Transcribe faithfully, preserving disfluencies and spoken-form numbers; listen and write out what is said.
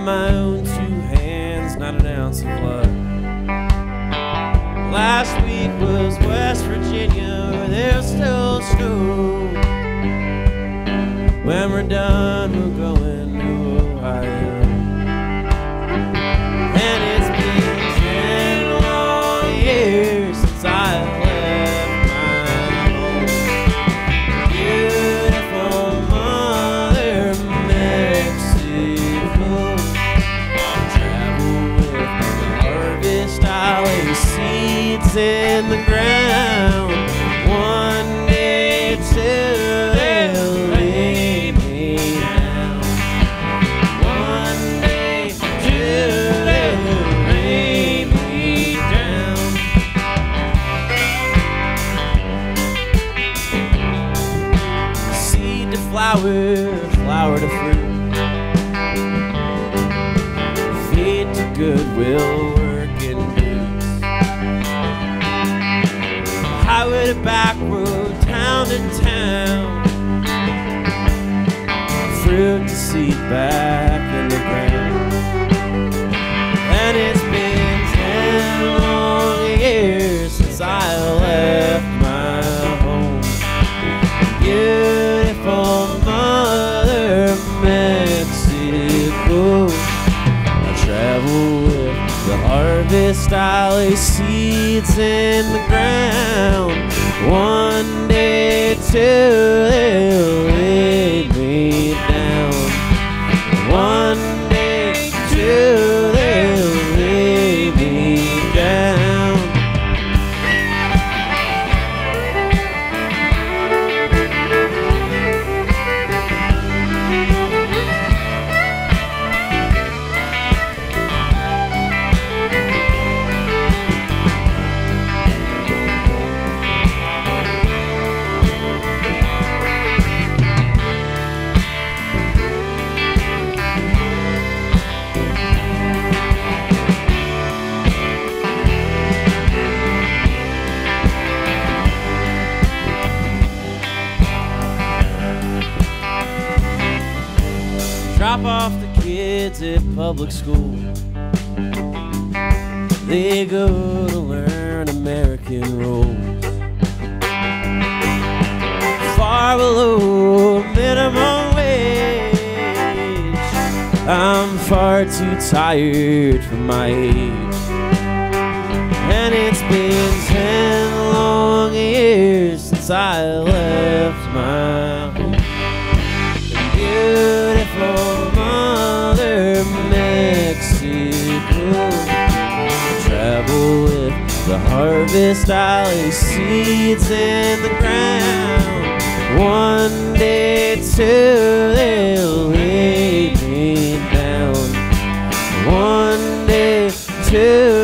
my own two hands, not an ounce of luck. Last week was West Virginia, where there's still snow. When we're done, we're going to Ohio. And it's been ten long years since I left my home. Beautiful Mother Mexico. Travel with the harvest, I lay seeds in the ground. One day, two. Flower, flower to fruit, feed to goodwill, working boots. Highway to back road, town to town, fruit to seed back in the ground. And it's been ten long years since I left my home. Beautiful Mother Mexico. I travel with the harvest, I lay seeds in the ground. One day, two, they'll lay me down. One day, two, they'll lay me down. Drop off the kids at public school. They go to learn American rules. Far below minimum wage. I'm far too tired for my age. And it's been ten long years since I left my home. Beautiful Mother Mexico. Travel with the harvest, I lay seeds in the ground. One day, two, they'll lay me down. One day, two.